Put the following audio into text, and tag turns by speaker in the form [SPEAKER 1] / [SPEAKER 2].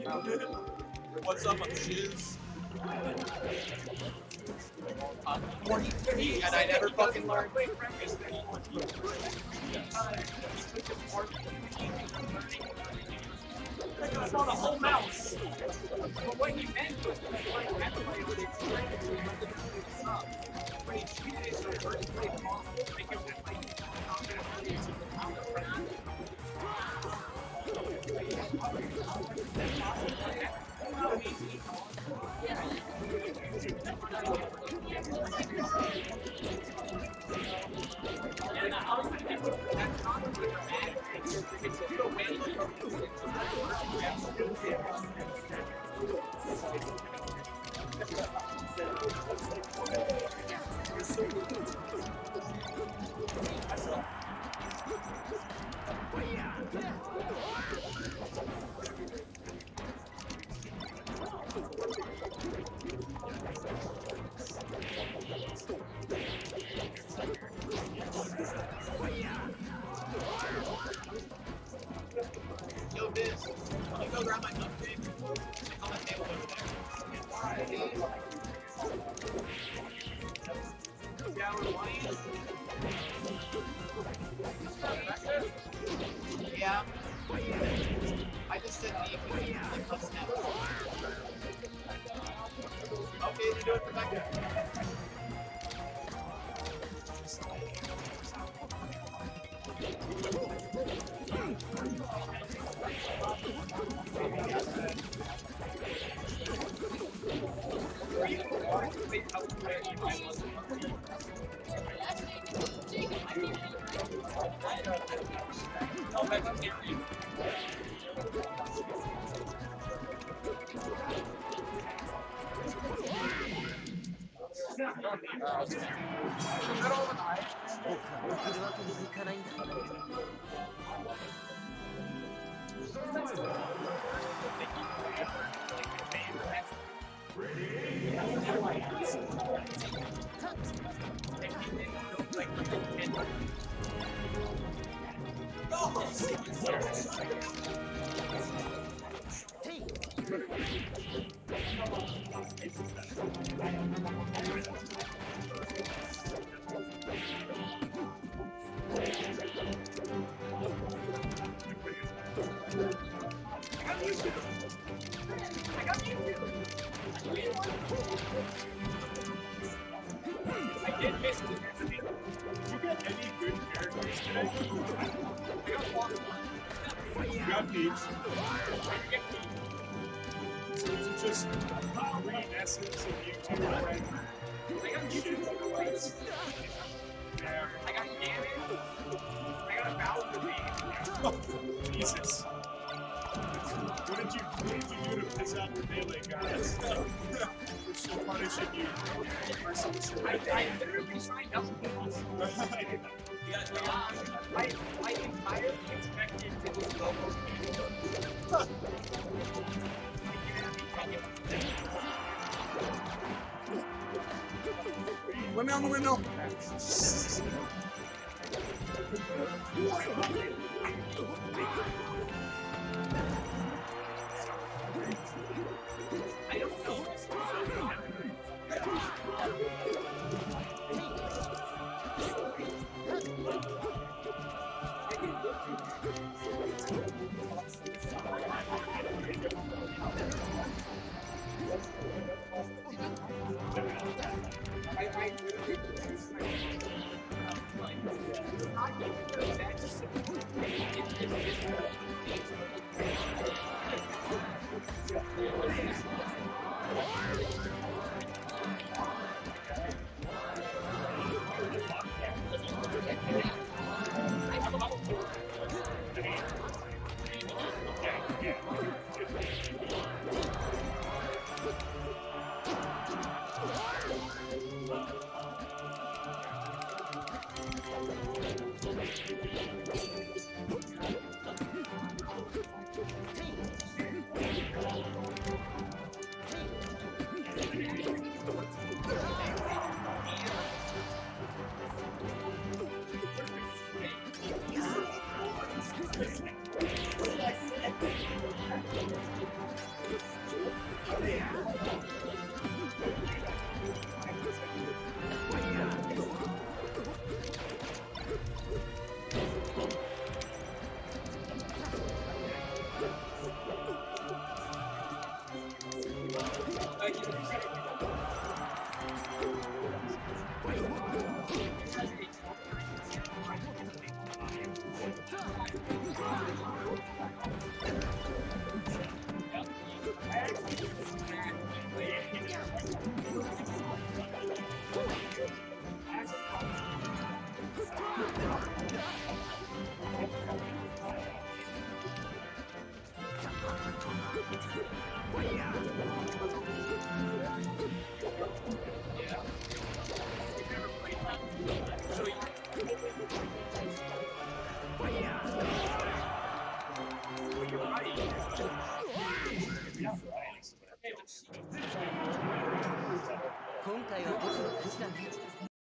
[SPEAKER 1] What's up, I'm Shiz. And I never fucking learned.
[SPEAKER 2] I saw the whole mouse. But what he meant was like that's why it would explain it to him like it's up. But he treated it so vertically possible, make it look like he's not gonna really to the power.
[SPEAKER 1] Yo, Biz, can you go grab my cupcake? It's on the table over there. Yeah. I just said leave with you, like, let's snap. Okay, then do it for Becca.
[SPEAKER 2] I did miss it. Did you get any good characters today? You got Peach. So is it just three essence of you two right? I got Shiz. Yeah. I got Ganon. I got a Bowser. Jesus. What did you do to piss out the melee guys? Which will punish you. I literally signed up for this. I entirely expected to just go for
[SPEAKER 1] Let me on the window.
[SPEAKER 2] I don't know.
[SPEAKER 3] 今回は僕の勝ちだね。